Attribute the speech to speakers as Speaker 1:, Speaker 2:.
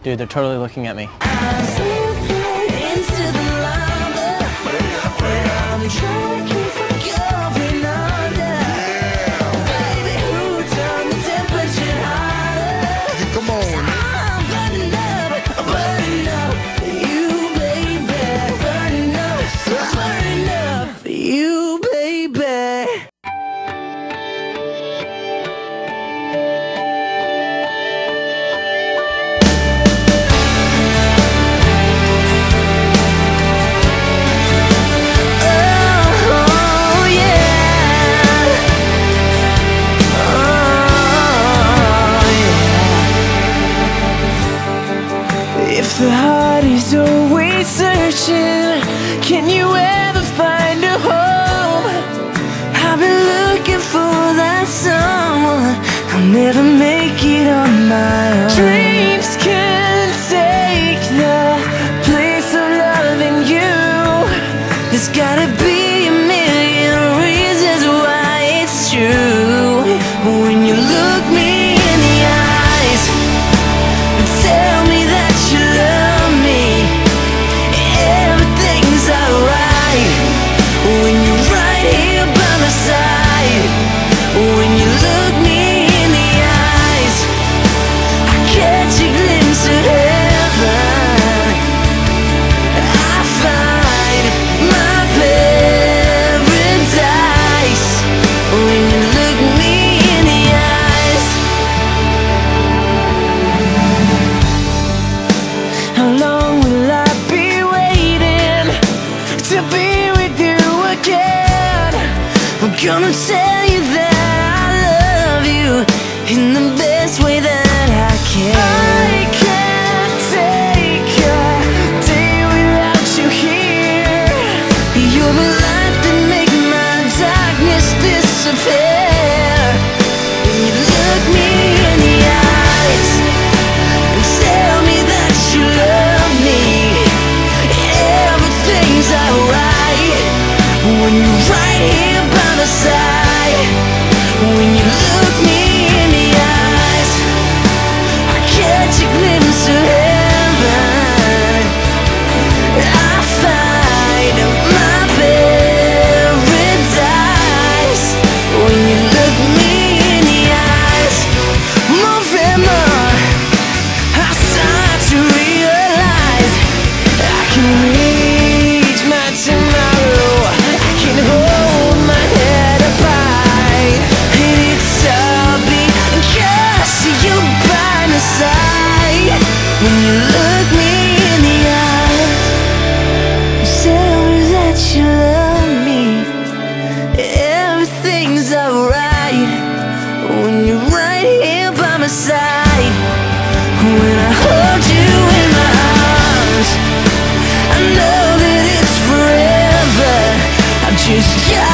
Speaker 1: Dude, they're totally looking at me.
Speaker 2: If the heart is always searching, can you ever find a home? I've been looking for that someone. I'll never make it on my own. Dreams can take the place of loving you. There's gotta be a million reasons why it's true. When you look me in the eyes and tell me that you love me, everything's alright. When you're right here by my side, when you look me in the eyes, I catch a glimpse of heaven. I find my paradise when you look me in the eyes. How long will I be waiting to be with you again? I'm gonna tell you that I love you in the best way that I can. I can't take a day without you here. You're the light that makes my darkness disappear. When you look me in the eyes and tell me that you love me, everything's alright. When you're right here by my side, when you look me in the eyes, I catch a glimpse of heaven. I find my paradise when you look me in the eyes. More and more I start to realize I can reach my tomorrow. I can hold my head up high, and it's all because you're by my side. When you look me in the eyes, tell me that you love me, everything's alright. When you're right here by my side, when I hold you in my arms, I know that it's forever. I just got